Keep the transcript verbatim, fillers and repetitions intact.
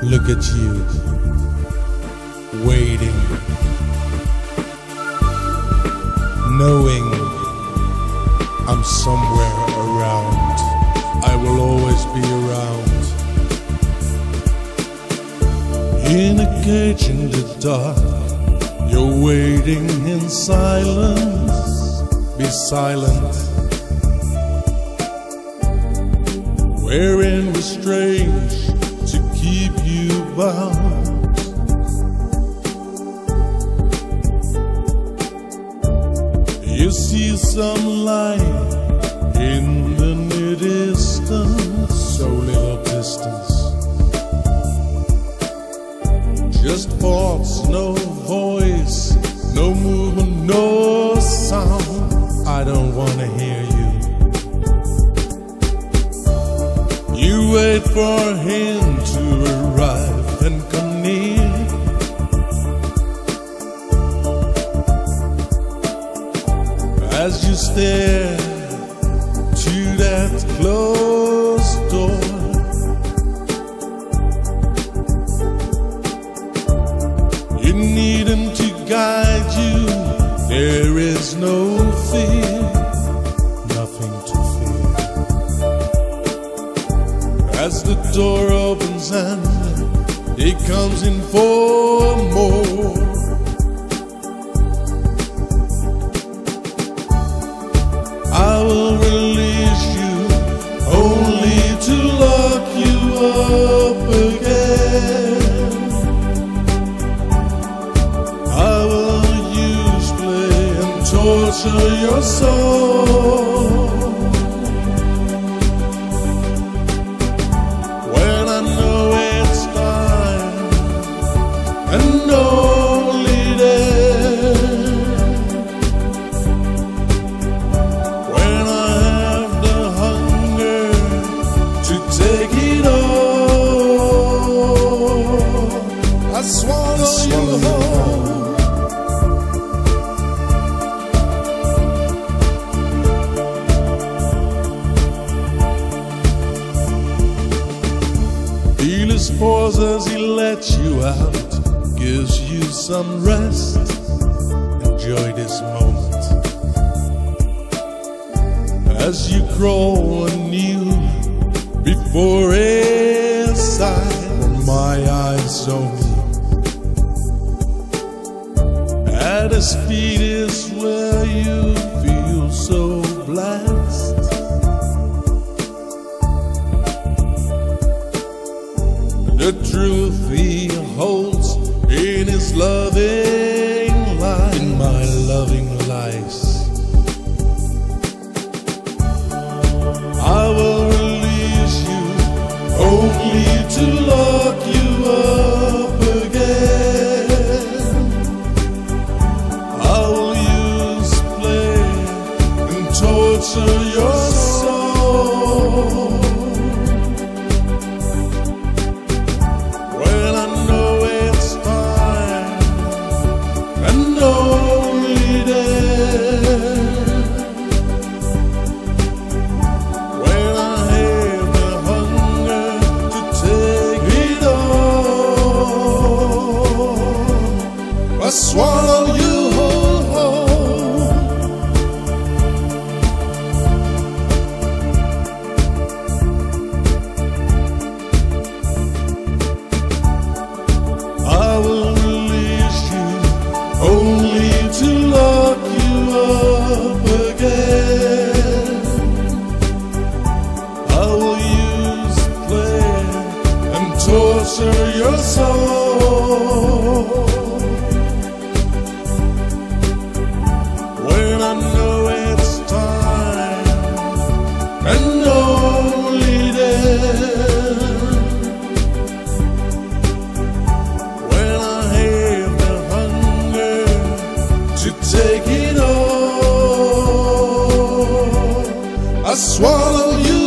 Look at you, waiting, knowing I'm somewhere around. I will always be around. In a cage in the dark, you're waiting in silence. Be silent. Wherein we're strange to keep you bound. You see some light in the near distance, so little distance. Just thoughts, no voice, no movement, no sound. I don't wanna hear you. You wait for him to arrive and come near. As you stare to that closed door, you need him to guide you. There is no fear, nothing to fear. As the door opens and he comes in for more, I will release you only to lock you up again. I will use play and torture your soul. When I know it's time and only then, when I have the hunger to take it all, I swallow, I swallow you whole. Feel his force as he lets you out, gives you some rest. Enjoy this moment as you crawl anew before his sight. My eyes only, at his feet is where you feel so blessed. The truth he holds in his loving light, in my loving lies. I will release you only to lock you up again. I will use play and torture your soul. I swallow you whole. I will release you only to lock you up again. I will use play and torture your soul. When I know it's time and only then, when I have the hunger to take it all, I swallow you.